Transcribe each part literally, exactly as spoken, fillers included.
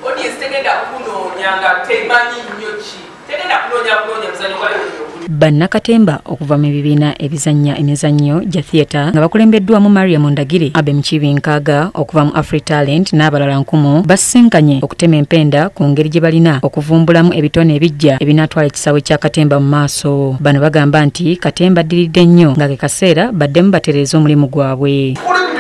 audience tegenda kunonya nga temanyi nnyo ki tegenda kunonya kunonya muzanyo kwa Banakatemba okuva mu bibiina ebizannya emizannyo gya theatre nga bakulembeddwamu Maria Mundagire, Abe Mchibinkaaga okuva mu AfriTalent n'abalala nkumu basisinkanye okutema empenda ku ngeri gye balina okuvumbulamu ebitone ebijja ebinaatwala ekisaawe kya Katemba mu maaso. Bano bagamba nti Katemba addiridde nnyo nga ke kaseera baddemu batereeza omulimu gwabwe.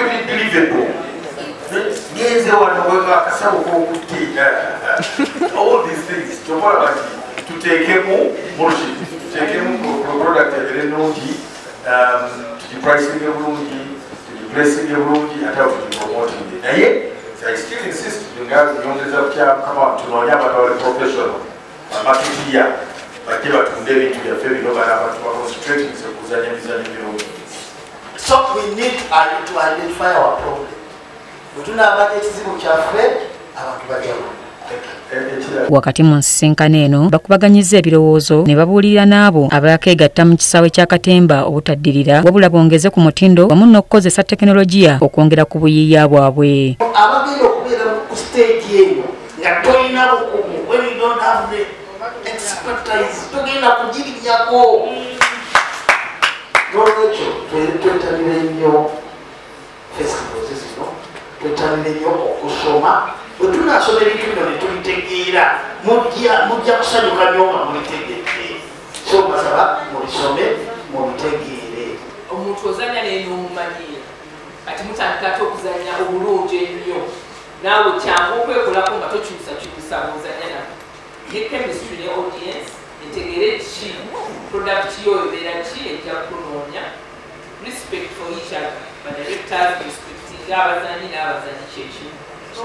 Take him product every noji, um, to the pricing of Rundi, to the blessing of Rundi, and how to be promoting it. And yet, I still insist in guys the young deserve to come out to know about our professional, and market here, but give it to them to their favorite over to concentrating so So we need to identify our problem. We do not have anything which are afraid, our problem. Wakati mu nsisinkano eno bakubaganyiza ebirowoozo ne babuulira n'abo abakeegatta mu kisaawe kya Katemba obutaddirira wabula bongeze ku mutindo wamu n'okukozesa tekinologiya okwongera ku buyiiya bwabwe. Abagenda okubeera ku stage eno nga tolina bukugu, when you don't have the expertise togenda kugirinyako. N'olwekyo twetanira ennyo festivals zino, twetanira nnyo okusoma. But do not so many people to take it. Mudia, Mudia Sanuka Yoma, Monitek, so Masaba, Morisome, Monitek. Omutozanya n'enyo mumanyi kati mutandika okuzanya obulungi ennyo naawe kyangu okwekolako nga tokyusa kyusa bozanya na ye chemistry ne audience etegere ki product yo ebeera ki ejja kunoonya respect for each other badirectors respecting abazanyi n'abazanyi kyekimu.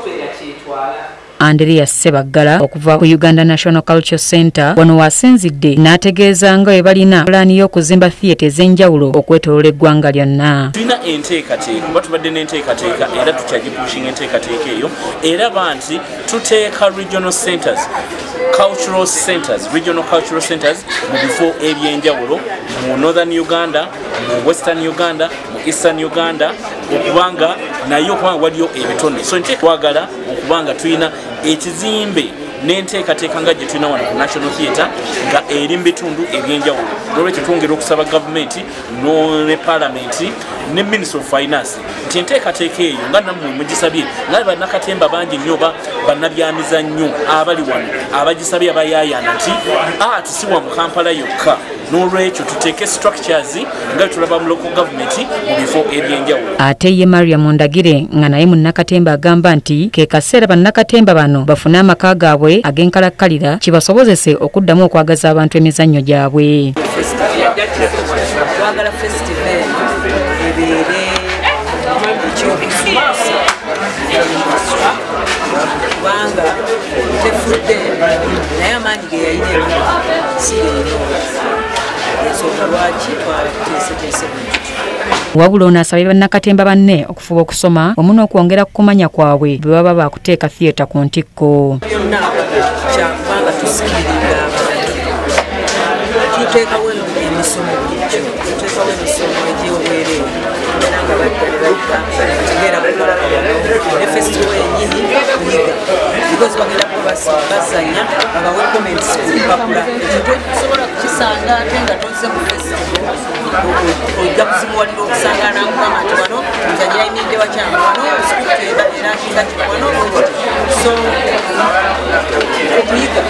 Andrea Sebaggala okuva ku Uganda National Culture Center wano wasinzidde n'ategeeza nga bwe balina pulaani y'okuzimba theatre ez'enjawulo okwetooloola eggwanga lyonna. Tulina enteekateeka kuba tubadde n'enteekateeka era tukyagipushinga enteekateeka eyo era banti tuteeka regional centers, cultural centers, regional cultural centers mu bifo ebyenjawulo mu Northern Uganda, mu Western Uganda, mu Eastern Uganda okubanga nayo kubanga waliyo ebitone. So nteeka twagala okubanga tulina ekizimbe n'enteekateeka nga gye tulina wano ku National Theatre nga eri mu bitundu ebyenjawulo. Olwekyo twongera okusaba gavumenti ne palamenti ne Minister of Finance nti enteekateeka eyo nga nammwe mugisabye nga bannakatemba bangi nnyo bannabyamizannyo abali wano abagisabye abayaayana nti ati si wa mu Kampala yokka. N'olwekyo tuteeke structures nga tulaba mu local government mu bifo ebyenjawulo. Ate ye Maria Mundagire nga naye munnakatemba agamba nti ke kaseera bannakatemba bano bafune amaka gaabwe ag'enkalakkalira kibasobozese okuddamu okwagaza abantu emizannyo gyabwe. Twagala festival ebeere ekyobusuubusa kubanga tefudde naye amaanyi ge yayina ensonga lwaki twateeseteese. Wabula onaasabye bannakatemba banne okufuba okusoma wamu n'okwongera ku kumanya kwabwe bwe baba baakuteeka theatre ku ntikko. Byonna kyakubanga tusikiriza abantu tuteekawo emisomo bulijjo tuteekawo emisomo egy'obwereere era nga bayiga tegeera ne festival yennyini kuyiga because bagenda bazanya babawe comments ku lupapula ekyo tosobola kukisanga ate nga tozze mu festival ojja kuzimuwalira okusangana nkugamba nti wano nzanyira imidde wakyange wano sikutu erakinga ti wano so okuyiga.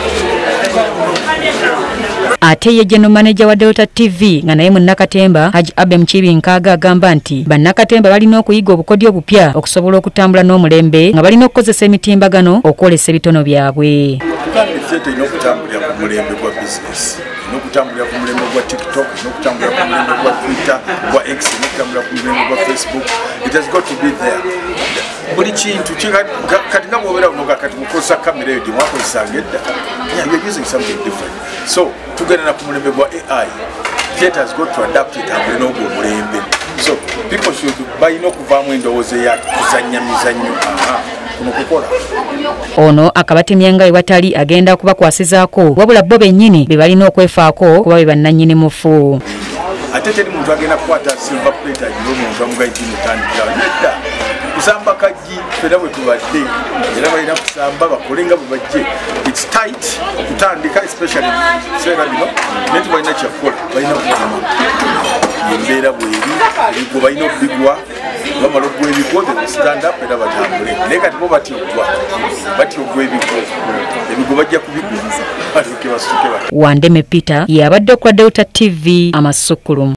Ate ye general manager wa Delta T V nga naye munnakatemba Haji Abe Mchibinkaaga agamba nti bannakatemba balina okuyiga obukodyo obupya okusobola okutambula n'omulembe nga balina okukozesa emitimbagano okwolesa ebitono byabwe. Tulina okutambulira ku mulembe gwa business, n'okutambulira ku mulembe gwa TikTok, n'okutambulira ku mulembe gwa Twitter, gwa X, n'okutambulira ku mulembe gwa Facebook. It has got to be there. Buli kintu kati nga bw'obeera bunoga kati mukozesa kamera eyo gye mwakozesanga edda. Yeah, you're using something different. So tugenda na ku mulembe gwa A I. Theatre has got to adapt it abule n'ogwo omulembe. So people should balina okuvaamu endowooza ya kuzannya mizannyo. Aha. Ono akabatemyenga ewatali agenda kubakwasizaako wabula bo bennyini be balina okwefaako kuba be bannannyini mufu. Ate teri muntu agenda kukwata silver plate agire omuntu amugaiti mutandikira nedda ku kusamba kajji fera bwe tubadde era balina kusamba bakole nga bwe bajje. It's tight okutandika especially seera bino naye tebalina kyakukola balina kuguma embeera bweri ebigo balina okubigwa bamala ogwa ebigo they will stand up era batambule naye kati bo batya ogwa batya ogwa ebigo ebigo bajja kubigumiza balyoke basuke. Wandeme Peter yabadde okula Delta T V Amasukulumu.